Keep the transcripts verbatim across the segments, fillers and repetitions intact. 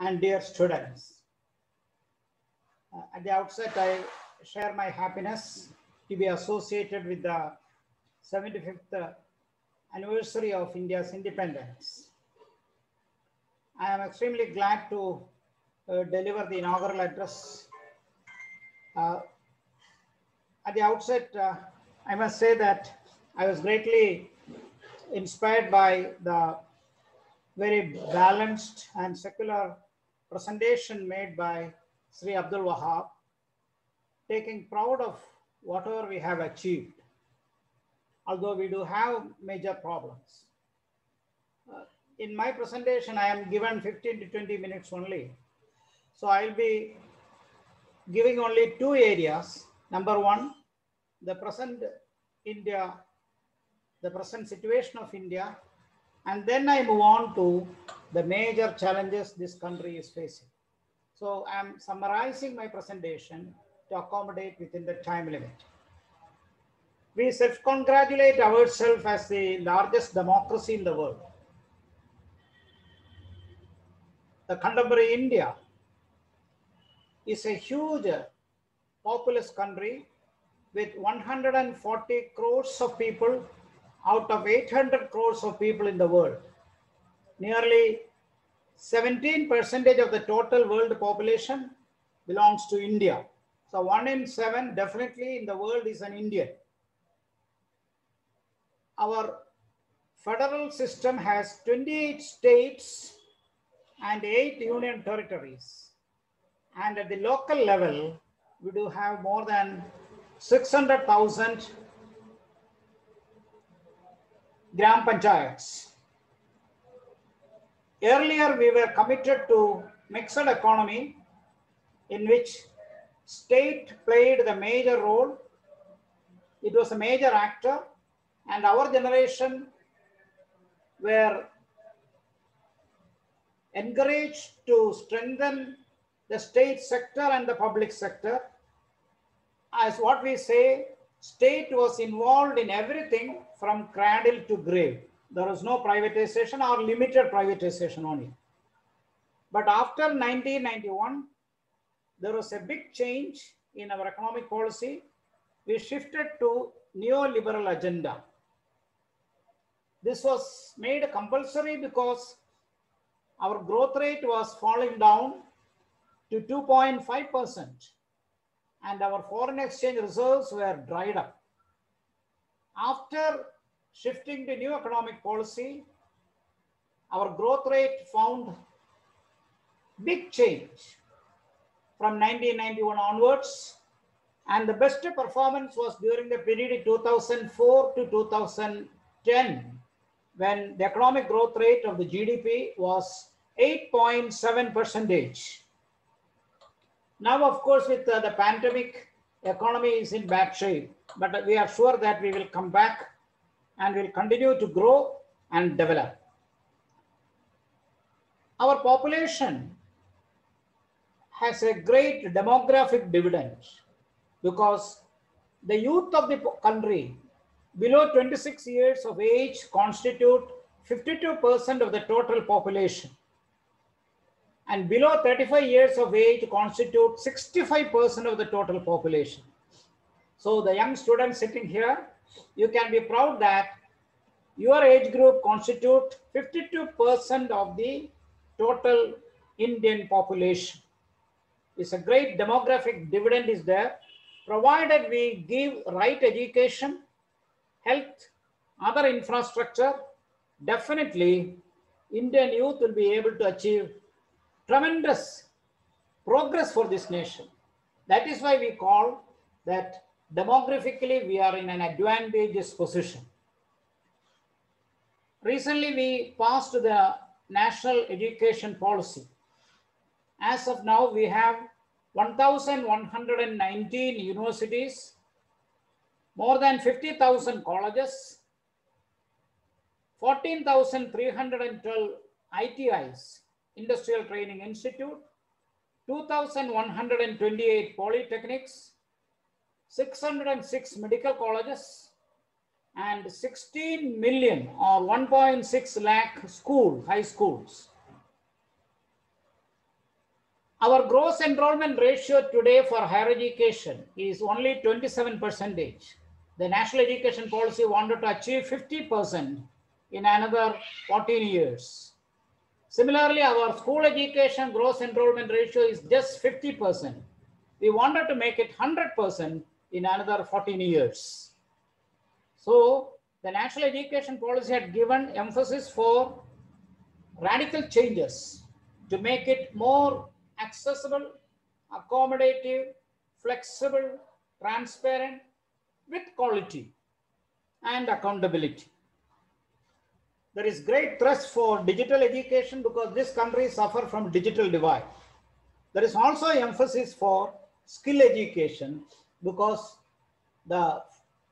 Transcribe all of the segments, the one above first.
and dear students. Uh, at the outset, I share my happiness to be associated with the seventy-fifth anniversary of India's independence. I am extremely glad to uh, deliver the inaugural address. Uh, at the outset, uh, I must say that I was greatly inspired by the very balanced and secular presentation made by Sri Abdul Wahab, taking proud of whatever we have achieved, although we do have major problems. Uh, in my presentation, I am given fifteen to twenty minutes only. So I'll be giving only two areas. Number one, the present India, the present situation of India, and then I move on to the major challenges this country is facing. So I'm summarizing my presentation to accommodate within the time limit. We self-congratulate ourselves as the largest democracy in the world. The contemporary India is a huge populous country with one hundred forty crores of people out of eight hundred crores of people in the world. Nearly seventeen percent of the total world population belongs to India. So one in seven definitely in the world is an Indian. Our federal system has twenty-eight states and eight union territories. And at the local level, we do have more than six hundred thousand gram panchayats. Earlier, we were committed to mixed economy in which state played the major role. It was a major actor, and our generation were encouraged to strengthen the state sector and the public sector. As what we say, state was involved in everything from cradle to grave. There was no privatization or limited privatization only. But after nineteen ninety-one, there was a big change in our economic policy. We shifted to neoliberal agenda. This was made compulsory because our growth rate was falling down to two point five percent and our foreign exchange reserves were dried up. After shifting to new economic policy, our growth rate found big change from nineteen ninety-one onwards, and the best performance was during the period two thousand four to two thousand ten, when the economic growth rate of the G D P was eight point seven percent. Now, of course, with uh, the pandemic, economy is in bad shape, but we are sure that we will come back and will continue to grow and develop. Our population has a great demographic dividend because the youth of the country below twenty-six years of age constitute fifty-two percent of the total population, and below thirty-five years of age constitute sixty-five percent of the total population. So the young students sitting here, you can be proud that your age group constitute fifty-two percent of the total Indian population. It's a great demographic dividend is there, provided we give right education, health, other infrastructure. Definitely Indian youth will be able to achieve tremendous progress for this nation. That is why we call that demographically we are in an advantageous position. Recently we passed the National Education Policy. As of now, we have one thousand one hundred nineteen universities, more than fifty thousand colleges, fourteen thousand three hundred twelve I T Is, Industrial Training Institute, two thousand one hundred twenty-eight polytechnics, six hundred six medical colleges, and sixteen million or one point six lakh school, high schools. Our gross enrollment ratio today for higher education is only twenty-seven percent. The National Education Policy wanted to achieve fifty percent in another fourteen years. Similarly, our school education gross enrollment ratio is just fifty percent. We wanted to make it one hundred percent in another fourteen years. So the National Education Policy had given emphasis for radical changes to make it more accessible, accommodative, flexible, transparent, with quality and accountability. There is great thrust for digital education because this country suffers from digital divide. There is also emphasis for skill education because the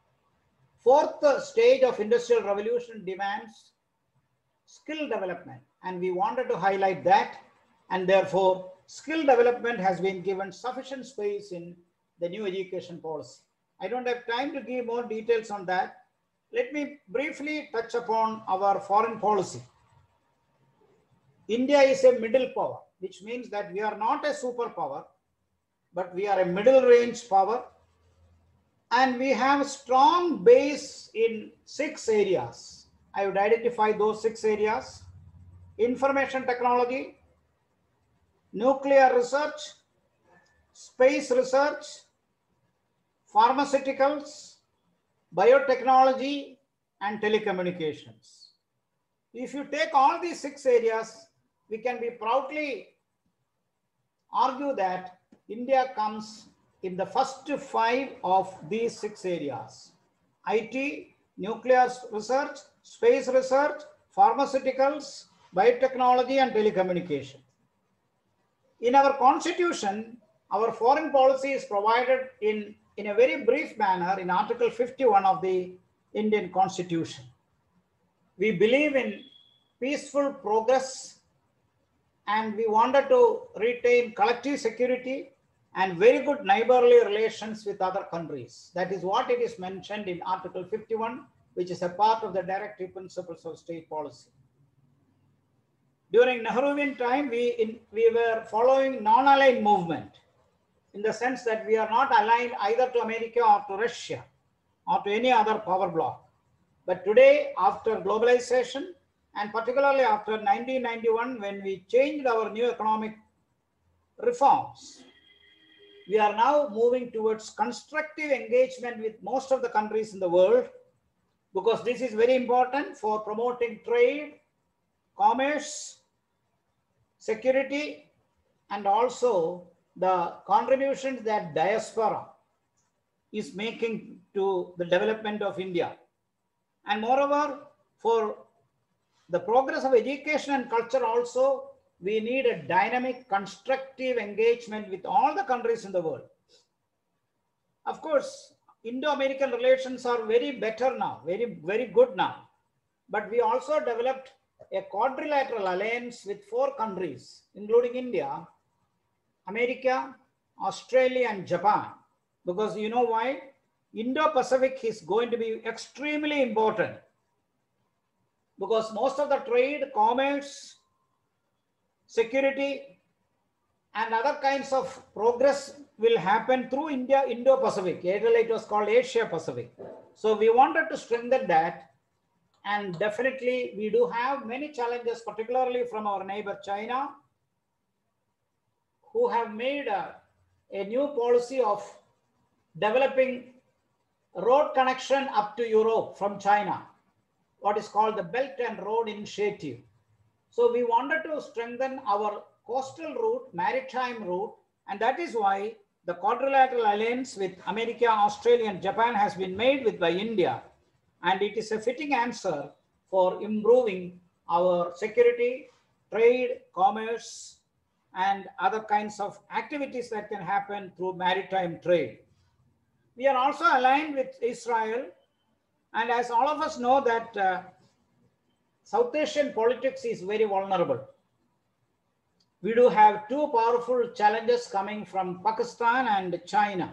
fourth stage of industrial revolution demands skill development, and we wanted to highlight that, and therefore skill development has been given sufficient space in the new education policy. I don't have time to give more details on that. Let me briefly touch upon our foreign policy. India is a middle power, which means that we are not a superpower, but we are a middle range power, and we have a strong base in six areas. I would identify those six areas: information technology, nuclear research, space research, pharmaceuticals, biotechnology, and telecommunications. If you take all these six areas, we can be proudly argue that India comes in the first five of these six areas: I T, nuclear research, space research, pharmaceuticals, biotechnology, and telecommunication. In our constitution, our foreign policy is provided in, in a very brief manner in Article fifty-one of the Indian Constitution. We believe in peaceful progress, and we wanted to retain collective security and very good neighborly relations with other countries. That is what it is mentioned in Article fifty-one, which is a part of the directive principles of state policy. During Nehruvian time, we, in, we were following non-aligned movement in the sense that we are not aligned either to America or to Russia or to any other power bloc. But today, after globalization, and particularly after nineteen ninety-one, when we changed our new economic reforms, we are now moving towards constructive engagement with most of the countries in the world, because this is very important for promoting trade, commerce, security, and also the contributions that diaspora is making to the development of India. And moreover, for the progress of education and culture also, we need a dynamic, constructive engagement with all the countries in the world. Of course, Indo-American relations are very better now, very, very good now. But we also developed a quadrilateral alliance with four countries, including India, America, Australia, and Japan. Because you know why? Indo-Pacific is going to be extremely important, because most of the trade, commerce, security, and other kinds of progress will happen through India, Indo-Pacific. Earlier it was called Asia-Pacific. So we wanted to strengthen that, and definitely we do have many challenges, particularly from our neighbor China, who have made a, a new policy of developing road connection up to Europe from China, what is called the Belt and Road Initiative. So we wanted to strengthen our coastal route, maritime route, and that is why the quadrilateral alliance with America, Australia, and Japan has been made with by India. And it is a fitting answer for improving our security, trade, commerce, and other kinds of activities that can happen through maritime trade. We are also aligned with Israel. And as all of us know that uh, South Asian politics is very vulnerable. We do have two powerful challenges coming from Pakistan and China.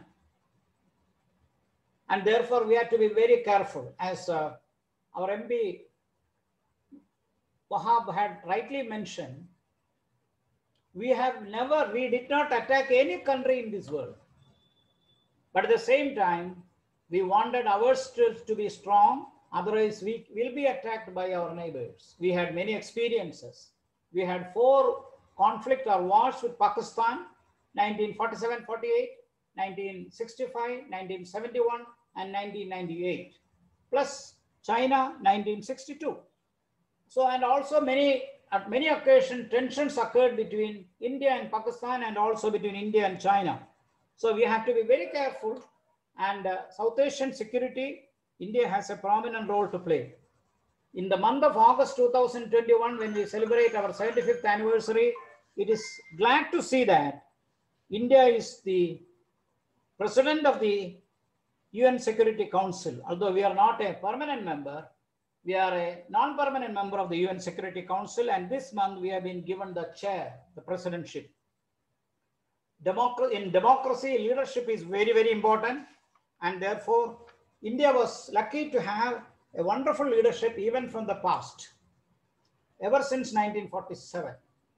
And therefore, we have to be very careful. As uh, our M P Wahab had rightly mentioned, we have never, we did not attack any country in this world. But at the same time, we wanted ours to, to be strong. Otherwise, we will be attacked by our neighbors. We had many experiences. We had four conflict or wars with Pakistan, nineteen forty-seven forty-eight, nineteen sixty-five, nineteen seventy-one, and nineteen ninety-eight, plus China, nineteen sixty-two. So, and also many, at many occasions, tensions occurred between India and Pakistan and also between India and China. So we have to be very careful, and uh, South Asian security, India has a prominent role to play. In the month of August two thousand twenty-one, when we celebrate our seventy-fifth anniversary, it is glad to see that India is the president of the U N Security Council. Although we are not a permanent member, we are a non-permanent member of the U N Security Council, and this month we have been given the chair, the presidentship. Democracy, in democracy, leadership is very, very important, and therefore India was lucky to have a wonderful leadership even from the past. Ever since nineteen forty-seven,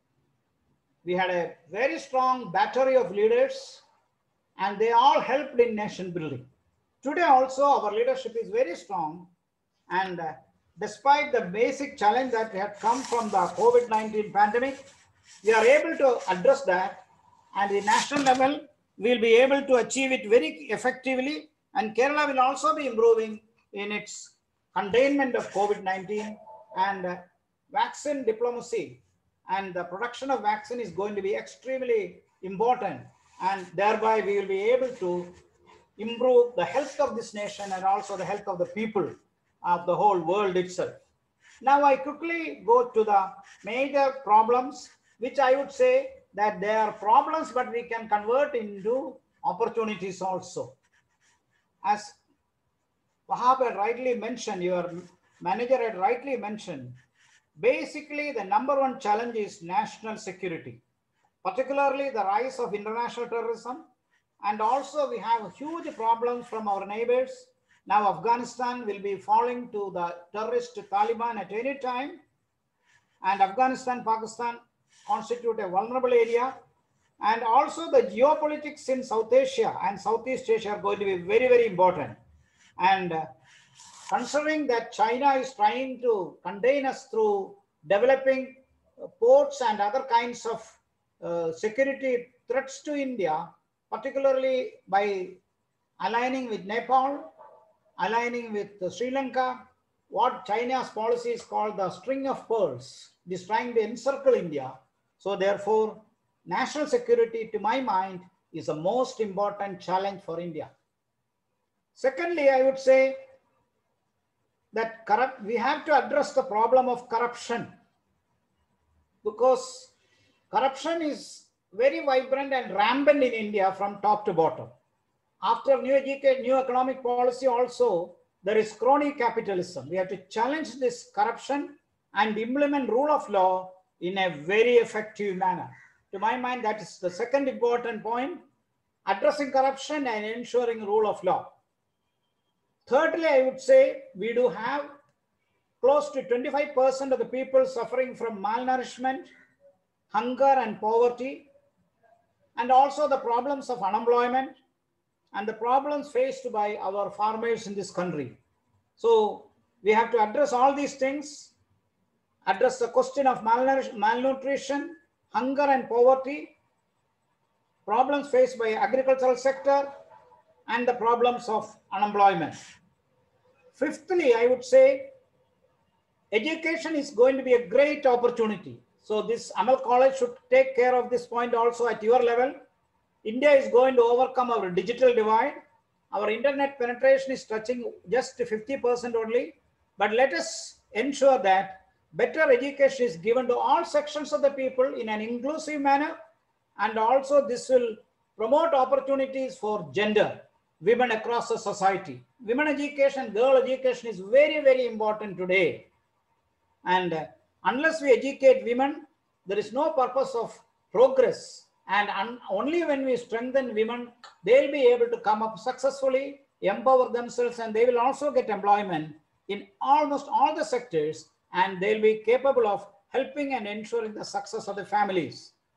we had a very strong battery of leaders, and they all helped in nation building. Today also our leadership is very strong, and uh, despite the basic challenge that had come from the COVID nineteen pandemic, we are able to address that. And the national level, we'll be able to achieve it very effectively. And Kerala will also be improving in its containment of COVID nineteen, and uh, vaccine diplomacy and the production of vaccine is going to be extremely important. And thereby we will be able to improve the health of this nation and also the health of the people of the whole world itself. Now I quickly go to the major problems, which I would say that they are problems, but we can convert into opportunities also. As Wahab had rightly mentioned, your manager had rightly mentioned, basically the number one challenge is national security, particularly the rise of international terrorism. And also we have huge problems from our neighbors. Now Afghanistan will be falling to the terrorist Taliban at any time. And Afghanistan, Pakistan constitute a vulnerable area. And also the geopolitics in South Asia and Southeast Asia are going to be very, very important. And uh, considering that China is trying to contain us through developing uh, ports and other kinds of uh, security threats to India, particularly by aligning with Nepal, aligning with uh, Sri Lanka, what China's policy is called the string of pearls. It is trying to encircle India. So therefore, national security, to my mind, is the most important challenge for India. Secondly, I would say that corrupt, we have to address the problem of corruption, because corruption is very vibrant and rampant in India from top to bottom. After new education, new economic policy also, there is crony capitalism. We have to challenge this corruption and implement rule of law in a very effective manner. To my mind, that is the second important point, addressing corruption and ensuring rule of law. Thirdly, I would say we do have close to twenty-five percent of the people suffering from malnourishment, hunger and poverty, and also the problems of unemployment and the problems faced by our farmers in this country. So we have to address all these things, address the question of malnutrition, hunger and poverty, problems faced by agricultural sector, and the problems of unemployment. Fifthly, I would say education is going to be a great opportunity. So this Amal College should take care of this point also at your level. India is going to overcome our digital divide. Our internet penetration is touching just fifty percent only, but let us ensure that better education is given to all sections of the people in an inclusive manner, and also this will promote opportunities for gender, women across the society. Women education, girl education is very, very important today. And uh, unless we educate women, there is no purpose of progress. And un only when we strengthen women, they'll be able to come up successfully, empower themselves, and they will also get employment in almost all the sectors, and they'll be capable of helping and ensuring the success of the families.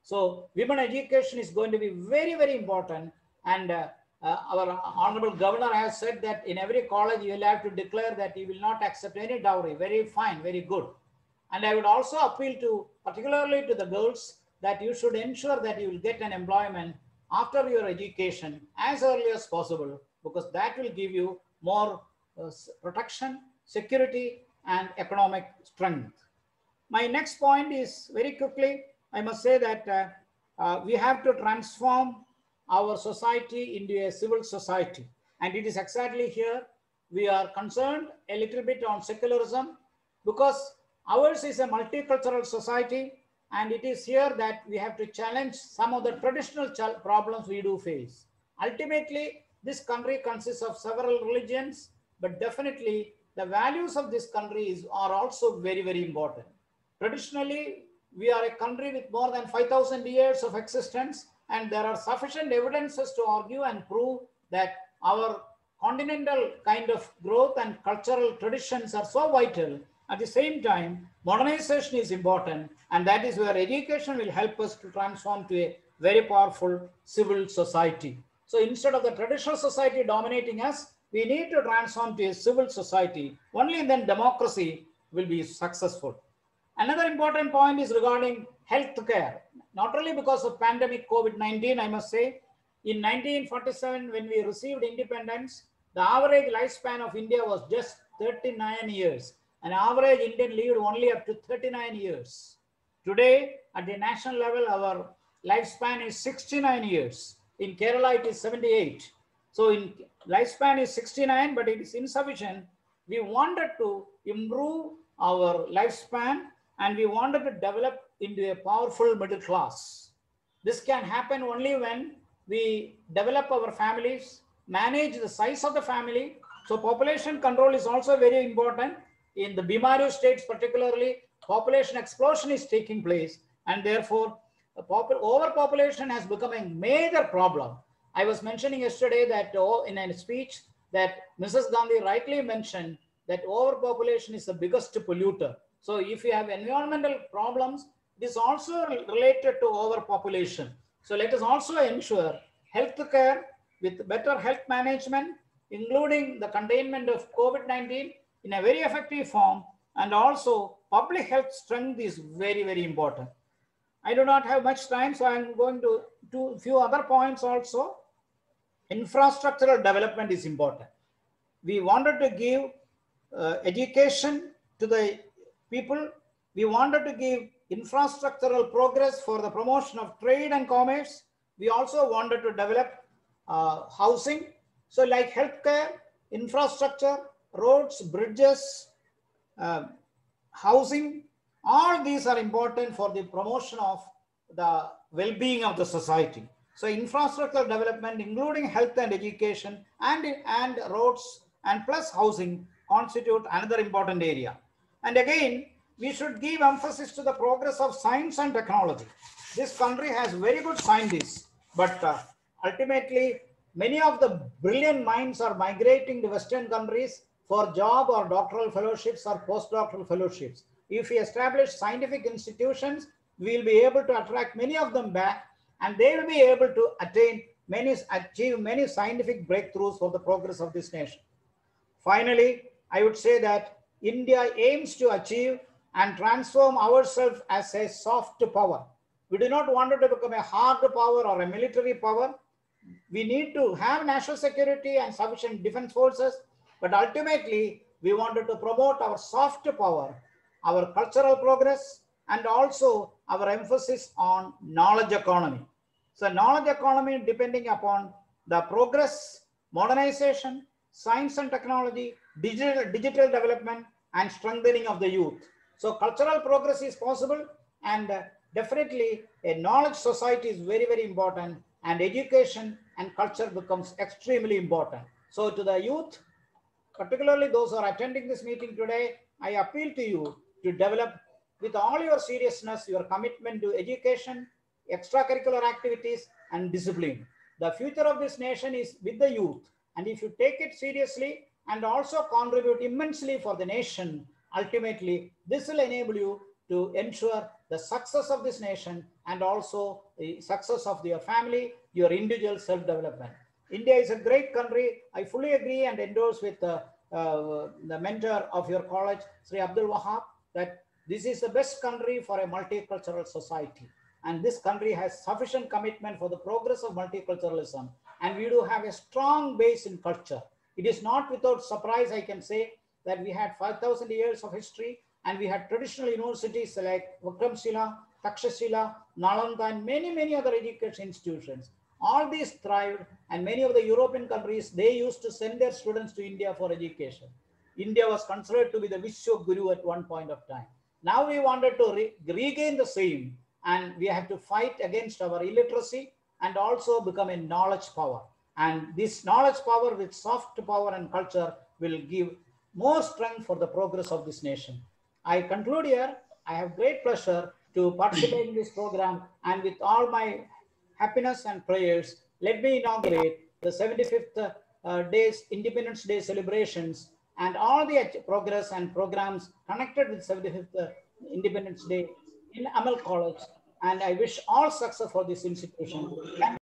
So women education is going to be very, very important. And uh, uh, our honorable governor has said that in every college you will have to declare that you will not accept any dowry. Very fine, very good. And I would also appeal to, particularly to the girls, that you should ensure that you will get an employment after your education as early as possible, because that will give you more uh, protection, security, and economic strength. My next point is, very quickly, I must say that uh, uh, we have to transform our society into a civil society. And it is exactly here we are concerned a little bit on secularism, because ours is a multicultural society, and it is here that we have to challenge some of the traditional problems we do face. Ultimately, this country consists of several religions, but definitely the values of this country is, are also very, very important. Traditionally, we are a country with more than five thousand years of existence, and there are sufficient evidences to argue and prove that our continental kind of growth and cultural traditions are so vital. At the same time, modernization is important, and that is where education will help us to transform to a very powerful civil society. So instead of the traditional society dominating us, we need to transform to a civil society. Only then democracy will be successful. Another important point is regarding health care. Not only because of pandemic COVID nineteen, I must say, in nineteen forty-seven, when we received independence, the average lifespan of India was just thirty-nine years. An average Indian lived only up to thirty-nine years. Today, at the national level, our lifespan is sixty-nine years. In Kerala, it is seventy-eight. So in lifespan is sixty-nine, but it is insufficient. We wanted to improve our lifespan, and we wanted to develop into a powerful middle class. This can happen only when we develop our families, manage the size of the family. So population control is also very important. In the Bimaru states particularly, population explosion is taking place, and therefore overpopulation has become a major problem. I was mentioning yesterday that oh, in a speech that Missus Gandhi rightly mentioned that overpopulation is the biggest polluter. So if you have environmental problems, it is also related to overpopulation. So let us also ensure health care with better health management, including the containment of COVID nineteen in a very effective form, and also public health strength is very, very important. I do not have much time, so I'm going to do a few other points also. Infrastructural development is important. We wanted to give uh, education to the people. We wanted to give infrastructural progress for the promotion of trade and commerce. We also wanted to develop uh, housing. So like healthcare, infrastructure, roads, bridges, uh, housing, all these are important for the promotion of the well-being of the society. So infrastructure development, including health and education, and, and roads, and plus housing constitute another important area. And again, we should give emphasis to the progress of science and technology. This country has very good scientists, but uh, ultimately, many of the brilliant minds are migrating to Western countries for job or doctoral fellowships or postdoctoral fellowships. If we establish scientific institutions, we will be able to attract many of them back, and they will be able to attain many, achieve many scientific breakthroughs for the progress of this nation. Finally, I would say that India aims to achieve and transform ourselves as a soft power. We do not want it to become a hard power or a military power. We need to have national security and sufficient defense forces, but ultimately we wanted to promote our soft power, our cultural progress, and also our emphasis on knowledge economy. So knowledge economy depending upon the progress, modernization, science and technology, digital, digital development, and strengthening of the youth. So cultural progress is possible, and uh, definitely a knowledge society is very, very important, and education and culture becomes extremely important. So to the youth, particularly those who are attending this meeting today, I appeal to you to develop with all your seriousness your commitment to education, extracurricular activities, and discipline. The future of this nation is with the youth, and if you take it seriously and also contribute immensely for the nation, ultimately this will enable you to ensure the success of this nation and also the success of your family, your individual self-development. India is a great country. I fully agree and endorse with uh, uh, the mentor of your college, Sri Abdul Wahab, that this is the best country for a multicultural society. And this country has sufficient commitment for the progress of multiculturalism. And we do have a strong base in culture. It is not without surprise, I can say, that we had five thousand years of history and we had traditional universities like Vikramshila, Takshashila, Nalanda, and many, many other education institutions. All these thrived, and many of the European countries, they used to send their students to India for education. India was considered to be the Vishwa Guru at one point of time. Now we wanted to re regain the same, and we have to fight against our illiteracy and also become a knowledge power. And this knowledge power with soft power and culture will give more strength for the progress of this nation. I conclude here. I have great pleasure to participate in this program, and with all my happiness and prayers, let me inaugurate the seventy-fifth uh, days Independence Day celebrations and all the progress and programs connected with seventy-fifth uh, Independence Day in Amal College. And I wish all success for this institution. Thank